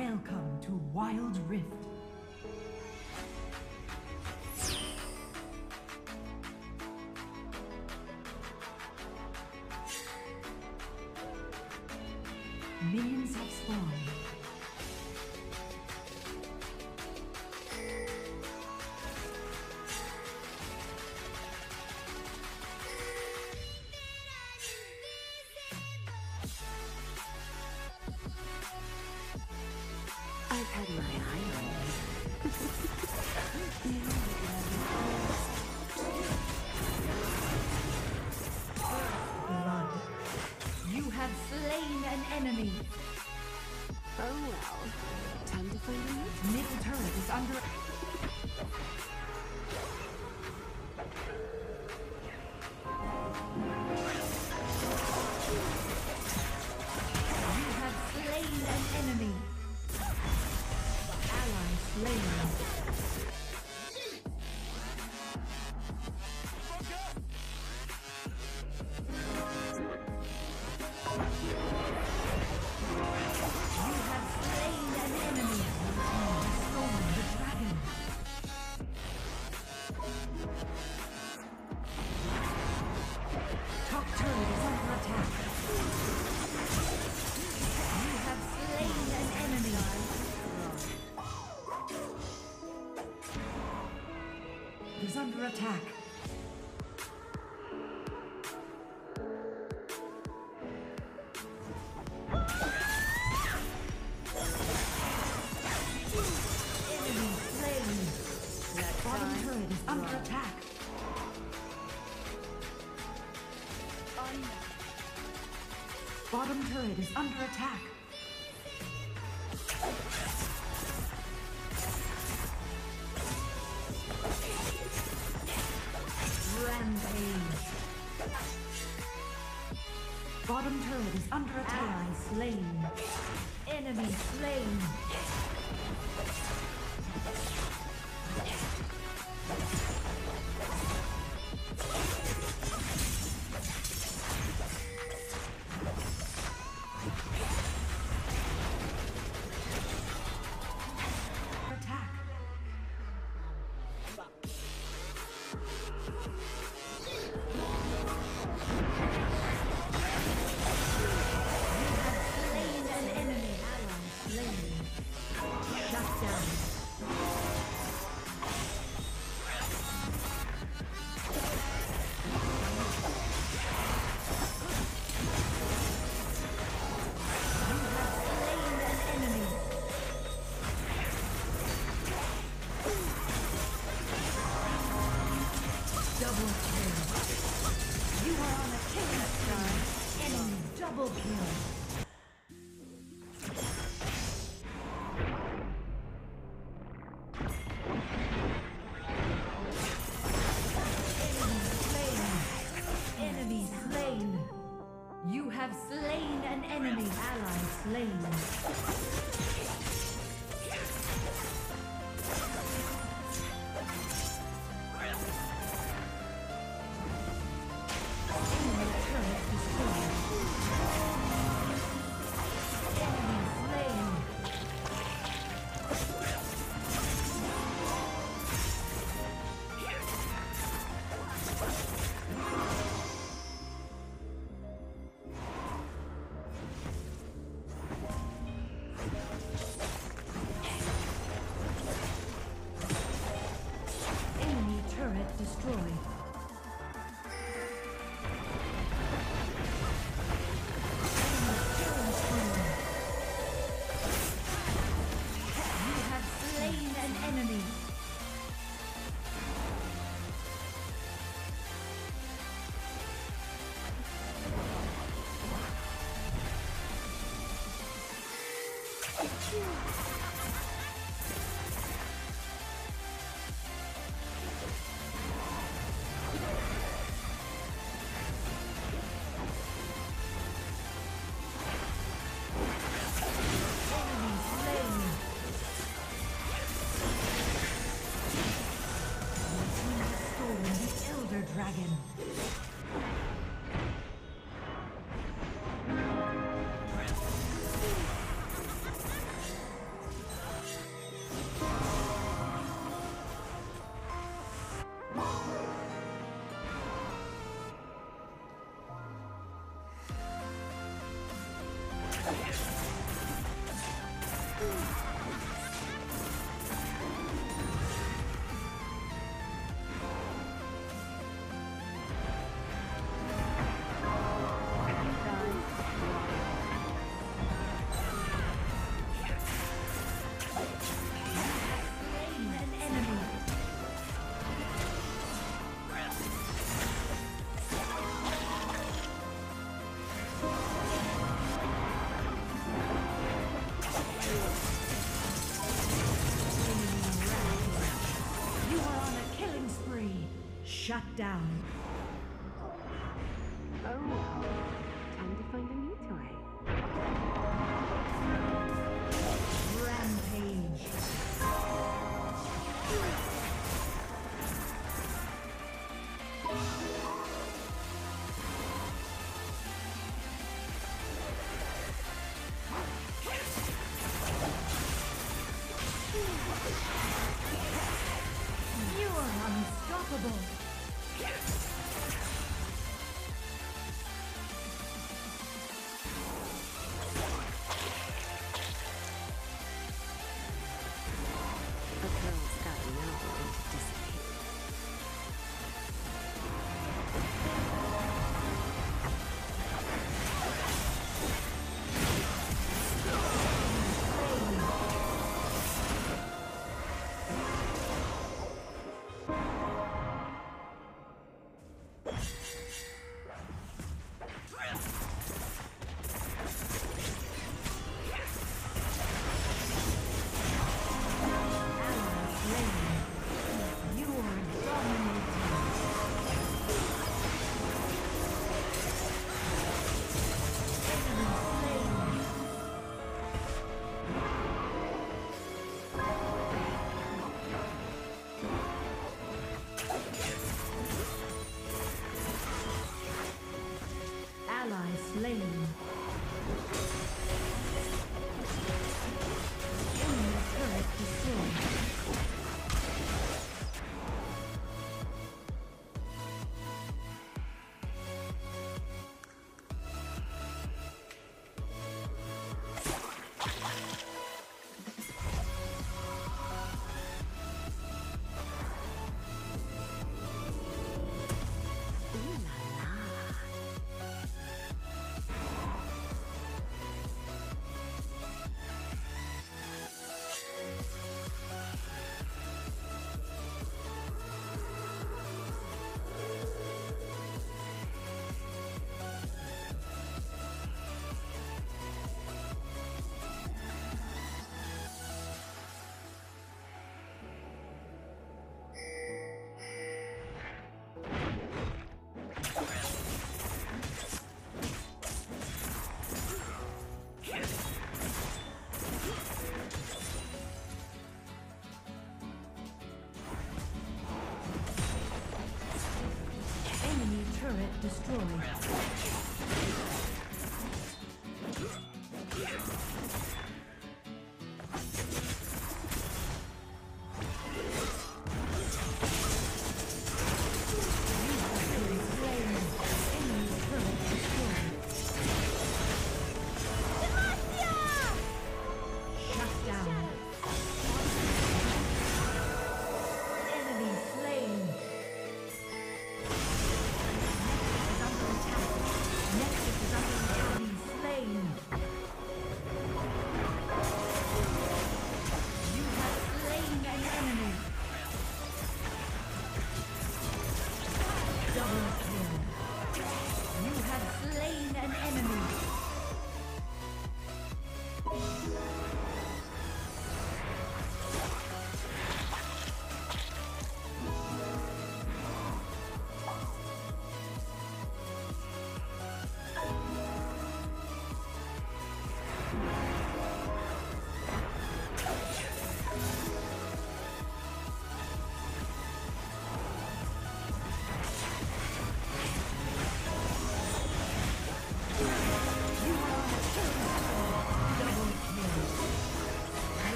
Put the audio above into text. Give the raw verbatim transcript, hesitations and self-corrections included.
Welcome to Wild Rift. Minions have spawned. I've had my eye on you. Blood. You have slain an enemy. Oh well. Time to find a new. Middle turret is under. You have slain an enemy. Ally slain. Is under attack. Enemy slain. That bottom turret is under attack. Bottom turret is under attack. Rampage. Bottom turret is under attack. Ally slain. Enemy slain. You have slain an enemy. Ally slain. Destroyed. You have slain an enemy. Dragon. Shut down. Oh well. Time to find a new toy. Rampage. You are unstoppable. A girl's gotta know when to disappear. You are dominating. Enemy slain. Ally slain. Enemy turret destroyed. Ooh la la. Enemy turret destroyed.